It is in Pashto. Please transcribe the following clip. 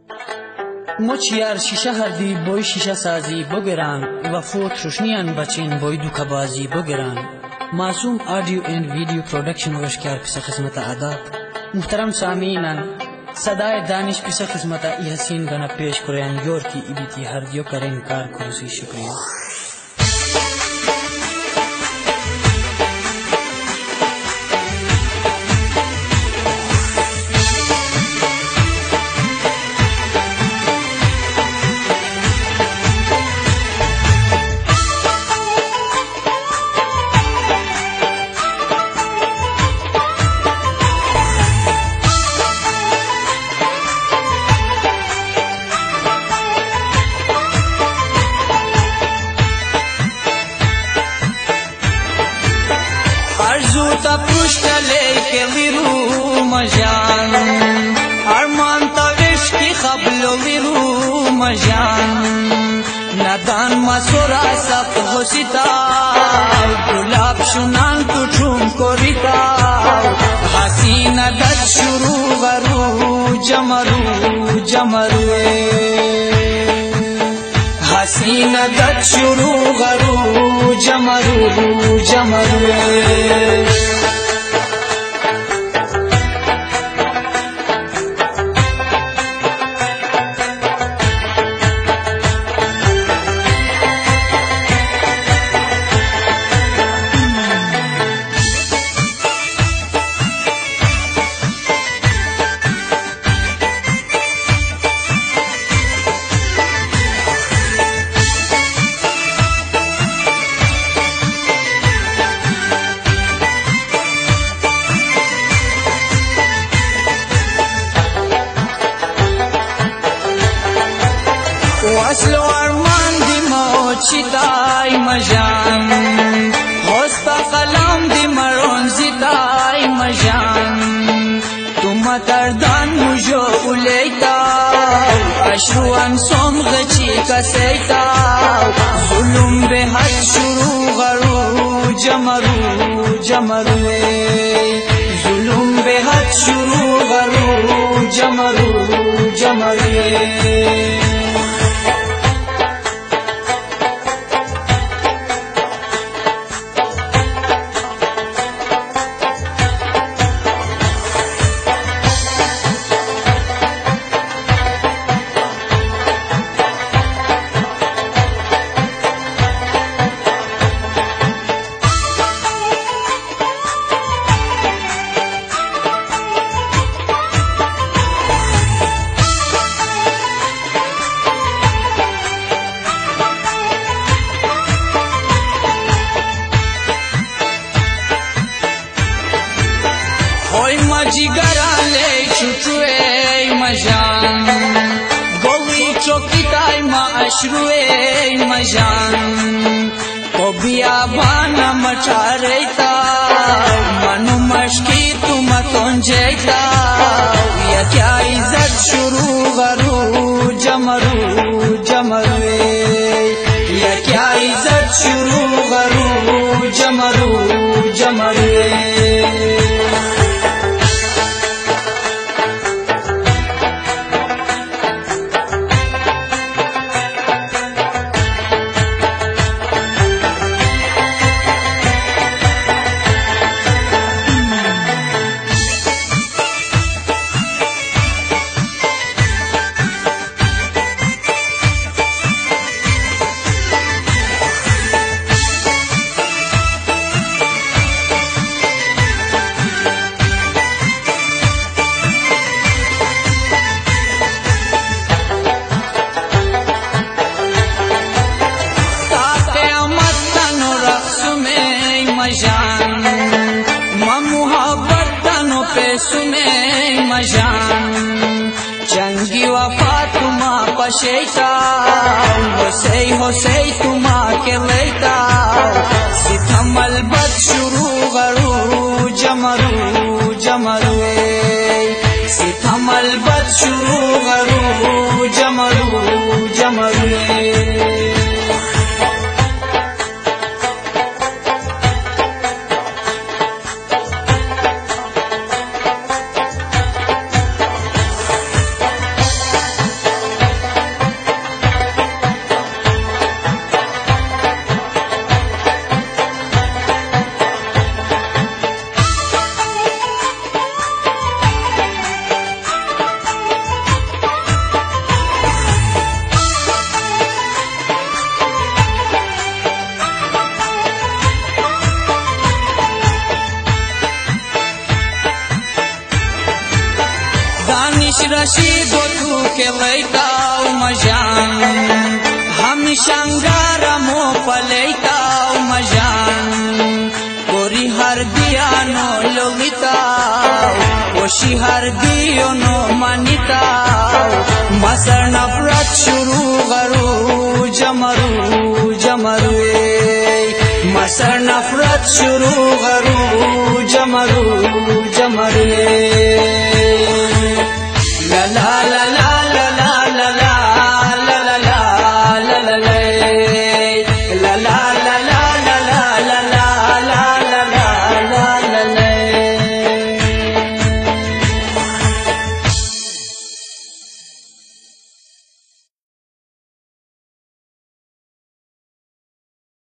مچ یار شیشه هردی بوی شیشه سازی بگران و فوت روشنیان بچین بوی دو کبازی بگران. معصوم آڈیو اینڈ ویڈیو پروڈکشن وشکار پیش خدمت آداب. محترم سامعینان، صدای دانش پیش خدمت ای حسین گنا پیش کریان یور کی ایبیتی هردیو کرین کار کروسی. شکریہ. ta pushta leke liru majan arman ta veshki khablo liru majan nadan masora sab hosita gulab shunan tu chum korita hasina dat shuru garu jamaru jamaru hasina dat shuru garu jamaru jamaru असलो अरमान दी मोचिताई मजान होस्ता कलाम दी मरोन जिताई मजान तुम दर्दान मुझो उलेता अश्रुआन सोम गची कसेता जुलुम बेहद शुरू गरू जमरू जमरू जुलुम बेहद शुरू गरू जमरू जमरू जिगरा ले छुटुए मजान गोली चौकीताई मा अश्रुए मजान तो बियाबाना मचारेता मनु मशकी तुम तोंजेता या क्या इज्जत शुरू गरू जमरू जमरू या क्या इज्जत शुरू गरू जमरू जमरू सुने मजान चंगी वफा तुमा पशेता होसे तुमा के लेता सितम अलबत शुरू गरू जमरू जमरू सितम अलबत शुरू गरू जमरू जमरू गोतू के लैताऊ मजान हम शंगारा मो पलैताऊ मजान गोरी हर दिया नो लोलिताऊ ओशी हर दियो नो मानिताऊ मसर नफरत शुरू करू जमरू जमरू मसर नफरत शुरू